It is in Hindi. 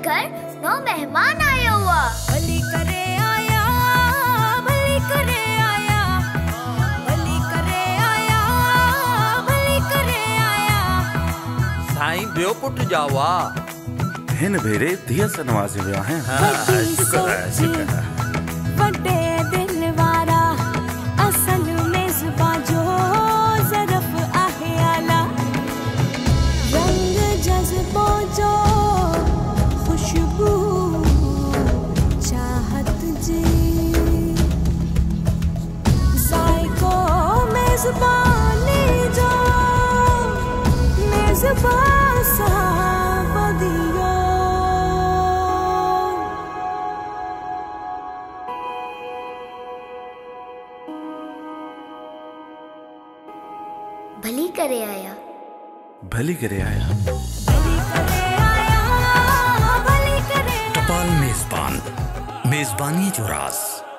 घर नौ मेहमान आया हुआ। भली करे आया, भली करे आया, भली करे आया, भली करे आया। साईं बियो पुट जावा हिन भेरे दिया से नवाजे विया हैं। शुक्र है, शुक्र है। बड़े दिल वारा असल मेज़बान जो ज़रफ़ आहे आला, रंग जज़्बों जो खुशबू चाहत जी, ज़ायको मेज़बानी जो मेज़बान साहब दियो। भली करे आया, भली करे आया। भली करे टपाल मेजबान, मेजबानी जो राज।